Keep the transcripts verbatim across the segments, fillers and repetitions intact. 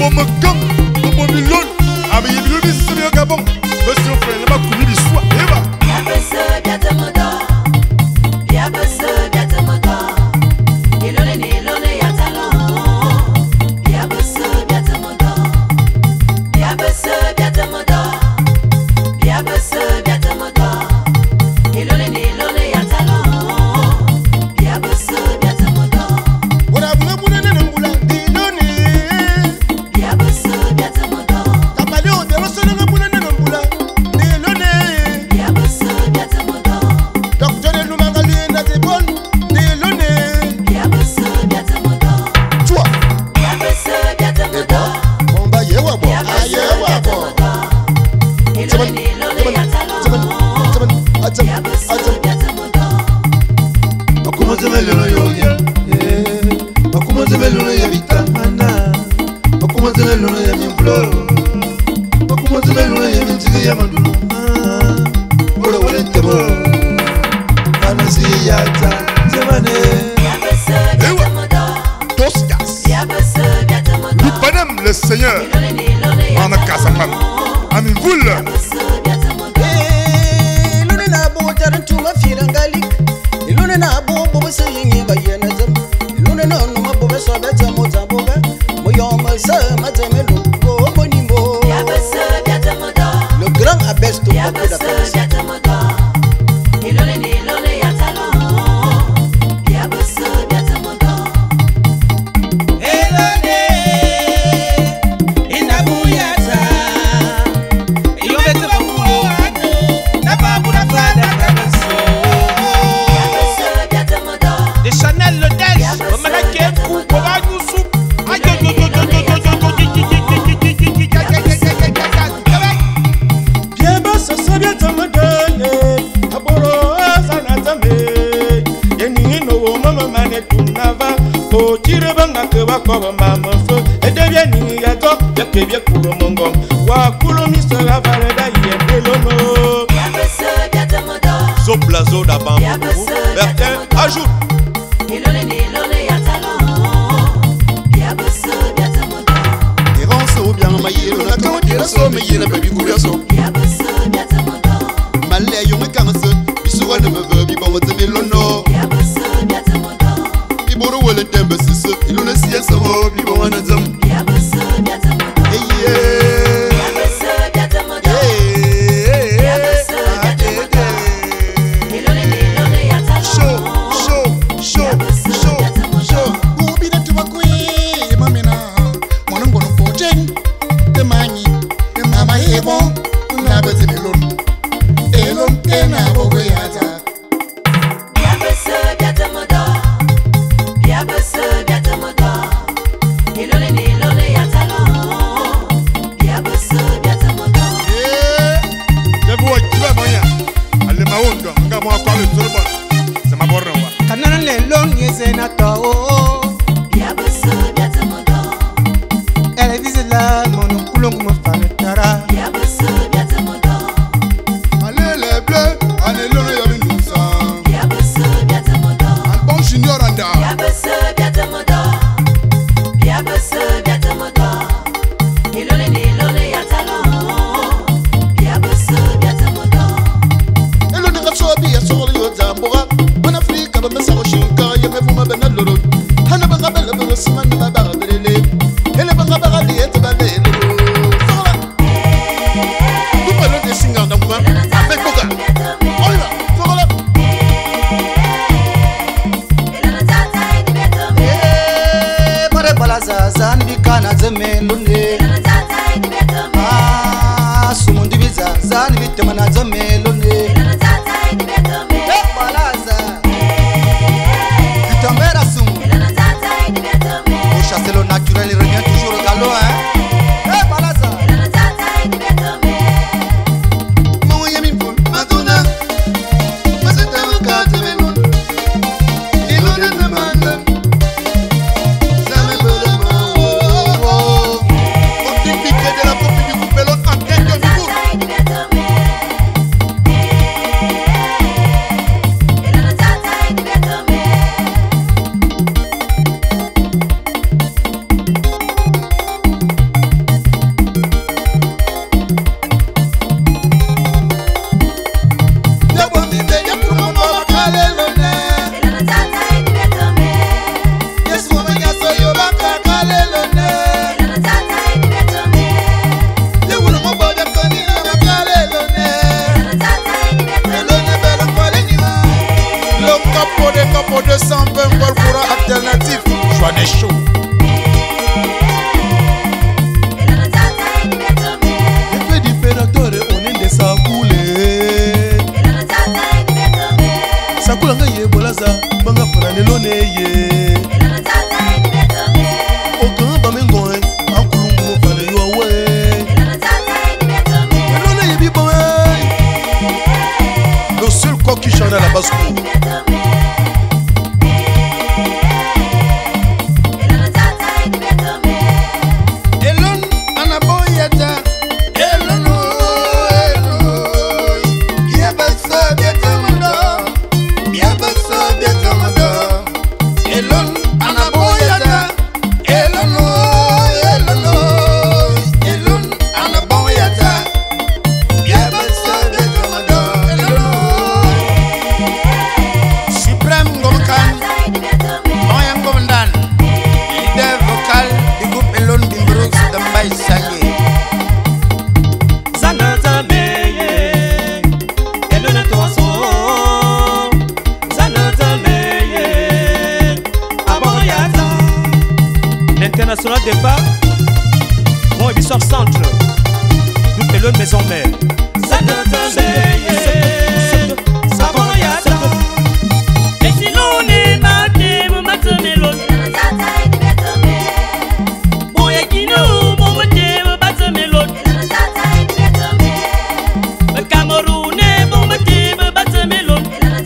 Le Seigneur en a cassé mal. Amin boule. Eh, l'on n'a beau taran tu ma fille angalique. L'on n'a beau beau se yingi bayana zam. L'on n'a non ma beau so beta mota boga. Moyo ma sa ma temelo go monimo. Le grand abesto pour la paix. Zoplazo d'abord. Bertin ajoute. Bon, et Bissor Centre. Tout est l'une maison mère. Ça te tombe, ça va y aller. Et si l'on est maté, vous m'attendez l'autre. Bon, et qui nous, bon, vous m'attendez, vous m'attendez l'autre. Le Cameroun est bon, vous m'attendez, vous m'attendez l'autre.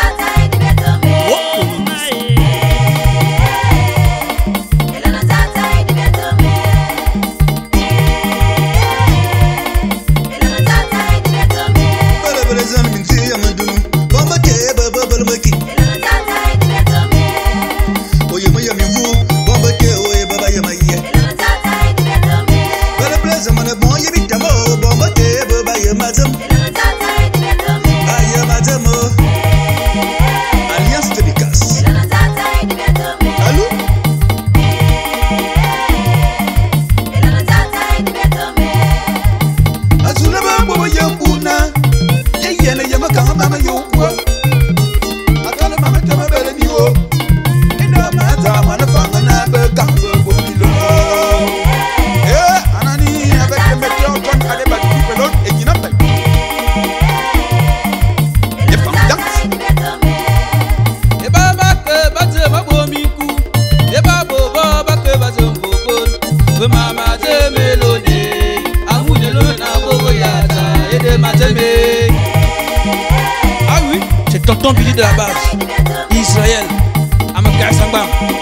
Ah oui, c'est tonton Billy de la base. Israël, Amaka Samba.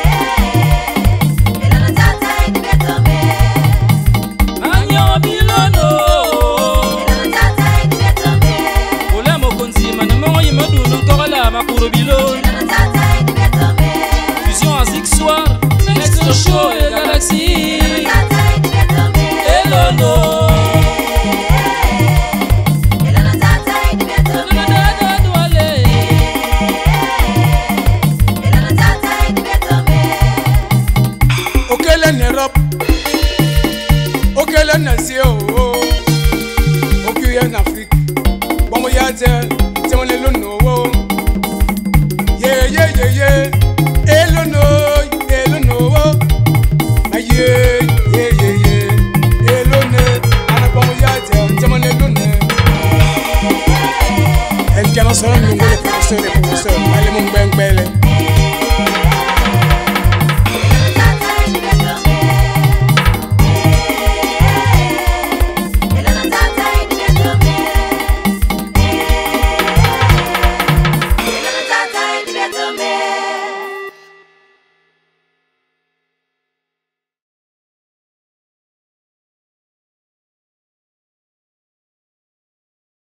Fusion à Zig Soir, Next Show et Galaxy. Hello, no. En Europe, auquel en Asie, aucun en Afrique. Bon, moi, y'a c'est mon élono. Yeah, yeah, yeah, yeah. Élono, élono. Aïe, yeah, yeah, yeah. Élono. Alors, bon, y'a c'est mon élono. En quel sens nous le professeur, le professeur, allez, mon ben, belle.